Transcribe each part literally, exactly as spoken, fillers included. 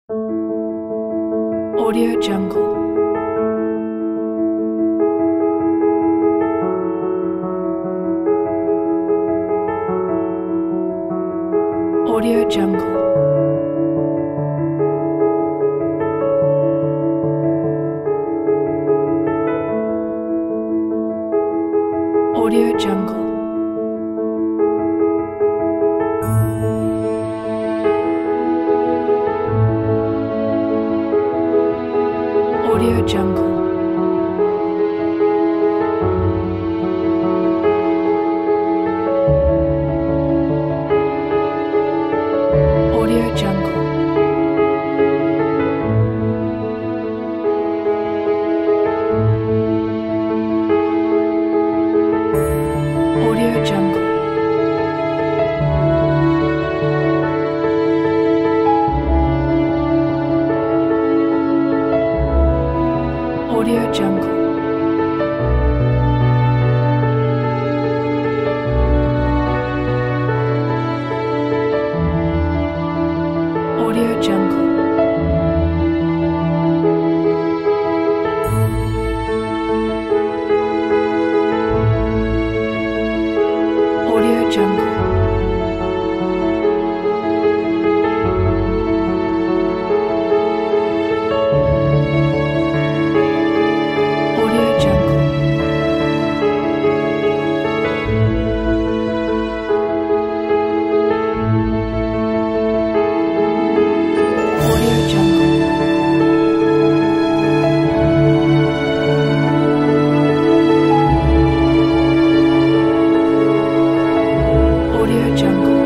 Audio Jungle. Audio Jungle. Audio Jungle. Audio Jungle. Audio Jungle. Audio Jungle. Audio Jungle. Audio Jungle. Audio Jungle. Audio Jungle. Audio Jungle. Audio Jungle.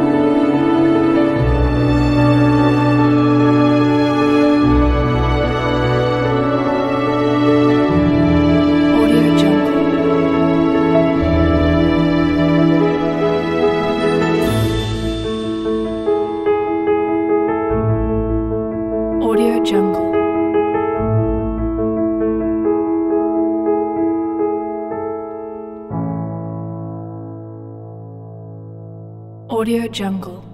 Audio Jungle. Audio Jungle. Audio Jungle.